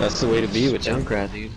That's the way to be with Junkrat, dude.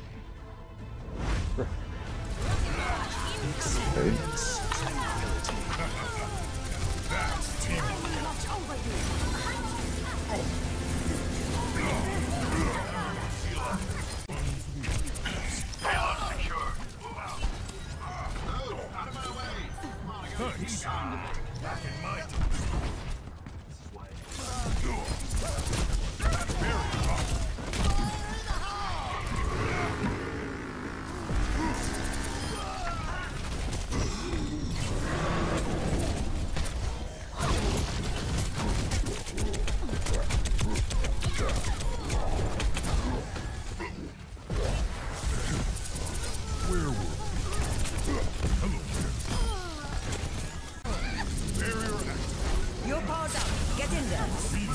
You're powered up. Get in there.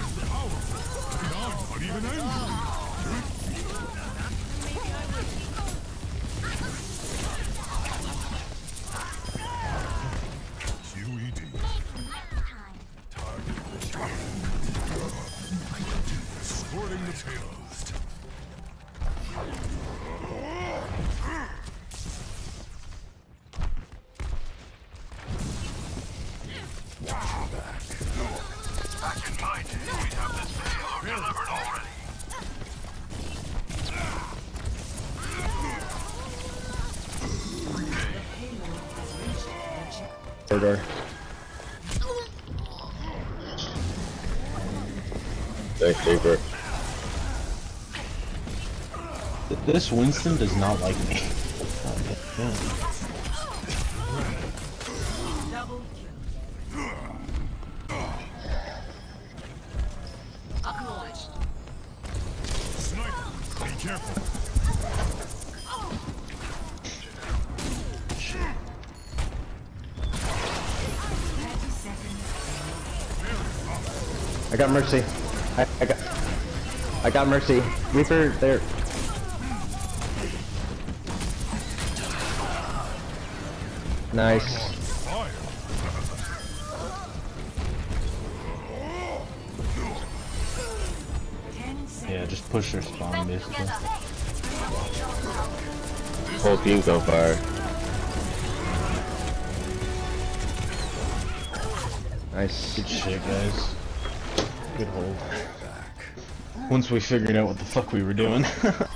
Sporting the payload. Back in mind, we have this payload delivered already. Corridor. Thanks, Reaper. This Winston does not like me. Sniper, be careful. I got Mercy. I got Mercy. Reaper there. Nice. Fire. Yeah, just push their spawn basically. Whole team's on fire. Nice. Good shit, guys. Good hold. Once we figured out what the fuck we were doing.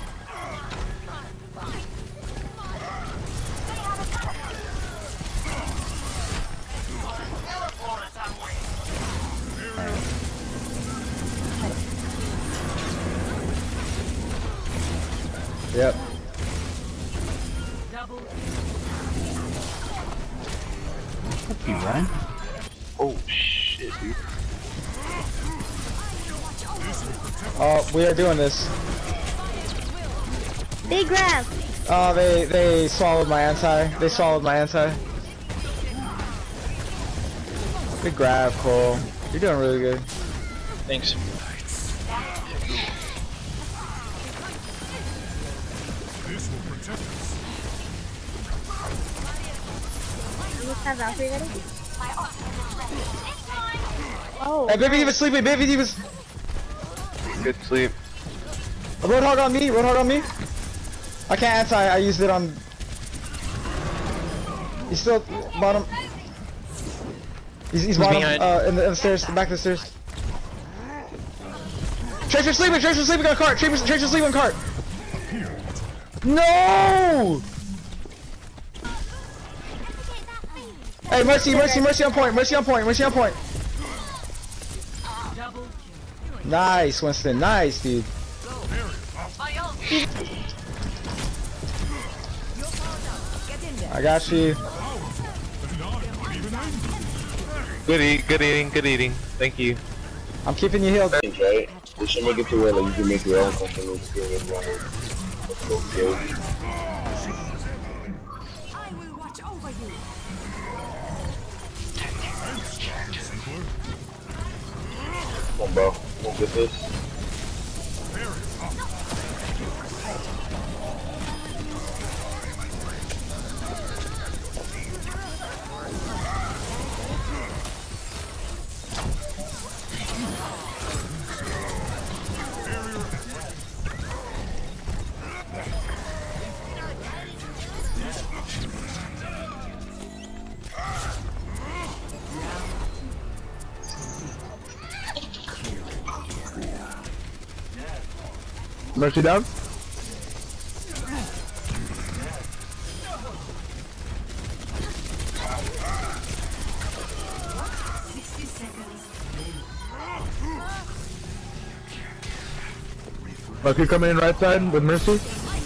Yep. Fuck you, Ryan. Oh shit, dude. Oh, we are doing this. Big grab. Oh, they swallowed my anti. They swallowed my anti. Good grab, Cole. You're doing really good. Thanks. This will protect us. Almost have Valkyrie ready. Oh. Hey, Baby Diva's sleeping. Baby Diva's. Good sleep. Roadhog on me. Roadhog on me. I can't anti. I used it on. He's still bottom. He's bottom. behind. In the stairs. The back of the stairs. Tracer's sleeping. Tracer's sleeping on cart. Tracer's sleeping on cart. No! Hey, Mercy on point. Mercy on point. Nice, Winston. Nice, dude. I got you. Good eating. Thank you. I'm keeping you healed. Right? We should make it to where like you can make your own company experience. Okay. I will watch over you. Come on, bro. We'll get this. Mercy down. Mercy coming in right side with Mercy.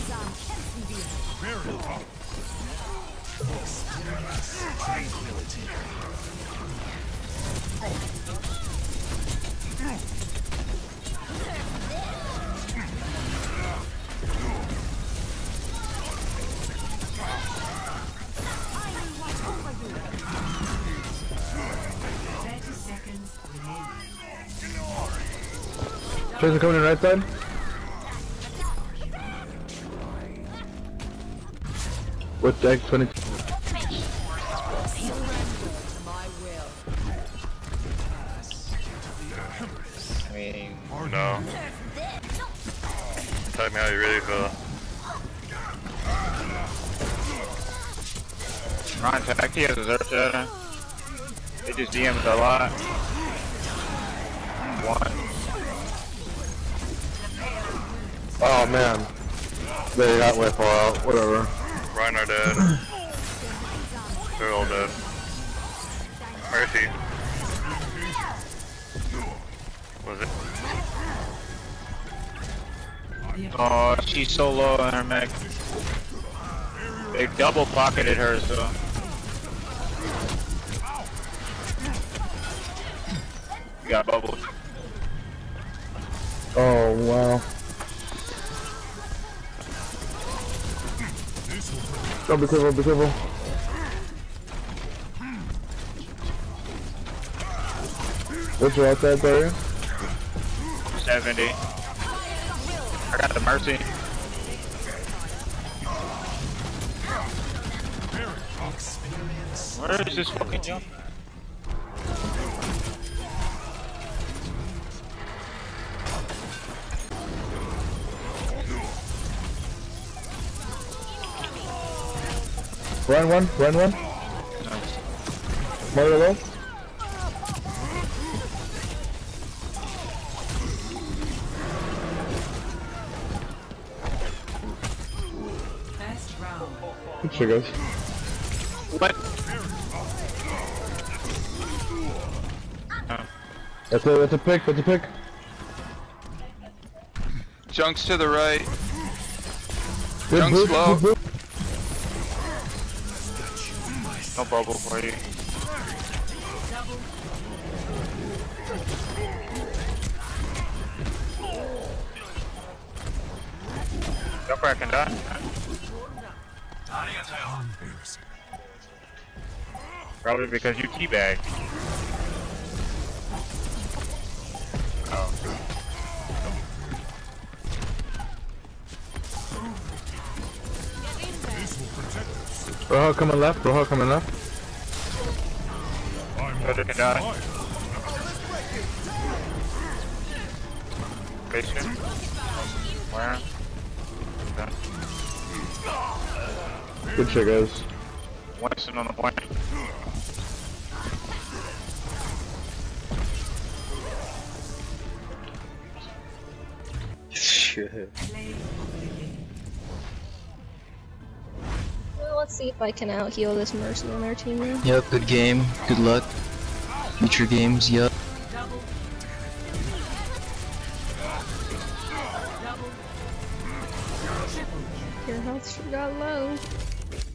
Tracer coming in right side. With the X-22. I mean, no. Tell me how you really feel. Ryan Taki has a Zerta. They just DM'd a lot. One. Oh man. They got way far out. Whatever. Ryan are dead. They're all dead. Mercy. Was it? Oh, she's so low on her mech. They double pocketed her, so. We got bubbled. Oh wow. Oh, be careful, be careful. What's your outside barrier? 70. I got the Mercy. Where is this fucking jump? Run one, run one. Mario low. Good shit, guys. What? That's a pick, that's a pick. Junk's to the right. Good Junk's boot, low. good boot. No bubble for you. Jumper can die. Probably because you teabag. Oh. Rojo coming left, Rojo coming left. Brother can die. Patient. Where? Okay. Good shit, guys. Winston on the point. Shit. Well, let's see if I can out heal this Mercy on our team now. Yep, good game. Good luck. Future games, yep. Your health sure got low.